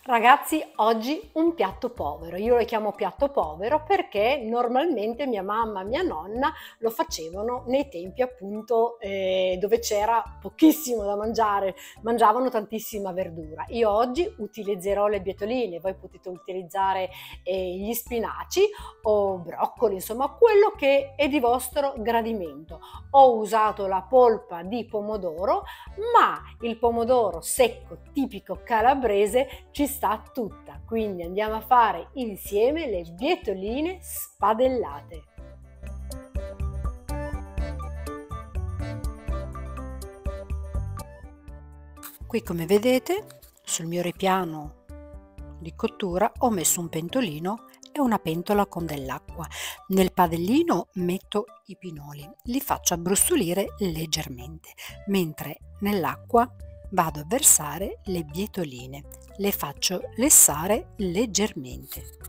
Ragazzi, oggi un piatto povero. Io lo chiamo piatto povero perché normalmente mia mamma e mia nonna lo facevano nei tempi appunto dove c'era pochissimo da mangiare, mangiavano tantissima verdura. Io oggi utilizzerò le bietoline, voi potete utilizzare gli spinaci o broccoli, insomma quello che è di vostro gradimento. Ho usato la polpa di pomodoro, ma il pomodoro secco tipico calabrese ci sta tutta, quindi andiamo a fare insieme le bietoline spadellate. Qui, come vedete, sul mio ripiano di cottura ho messo un pentolino e una pentola con dell'acqua. Nel padellino metto i pinoli, li faccio abbrustolire leggermente, mentre nell'acqua vado a versare le bietoline, le faccio lessare leggermente.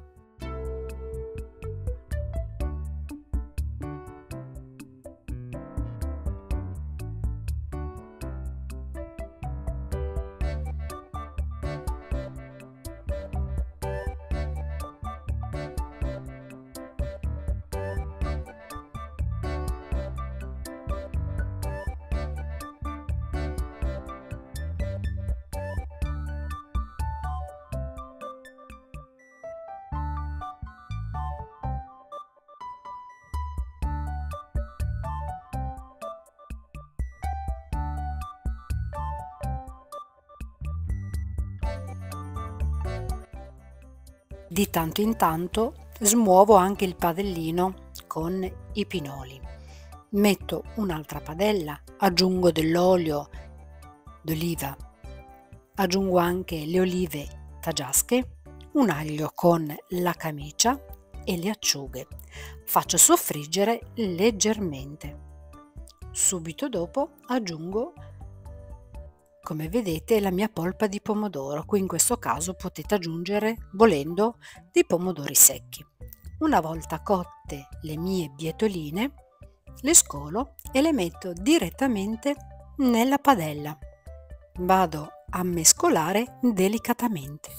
Di tanto in tanto smuovo anche il padellino con i pinoli. Metto un'altra padella, aggiungo dell'olio d'oliva, aggiungo anche le olive taggiasche, un aglio con la camicia e le acciughe. Faccio soffriggere leggermente. Subito dopo aggiungo, come vedete, la mia polpa di pomodoro. Qui in questo caso potete aggiungere, volendo, dei pomodori secchi. Una volta cotte le mie bietoline, le scolo e le metto direttamente nella padella. Vado a mescolare delicatamente.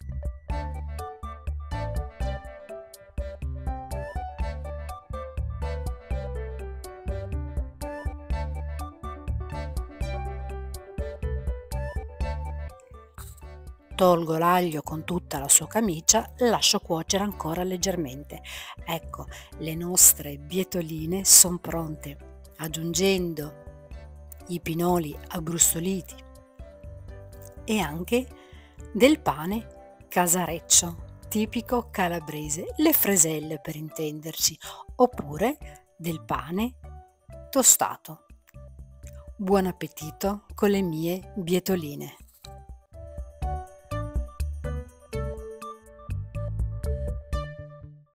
Tolgo l'aglio con tutta la sua camicia, lascio cuocere ancora leggermente. Ecco, le nostre bietoline sono pronte. Aggiungendo i pinoli abbrustoliti e anche del pane casareccio, tipico calabrese, le freselle per intenderci, oppure del pane tostato. Buon appetito con le mie bietoline!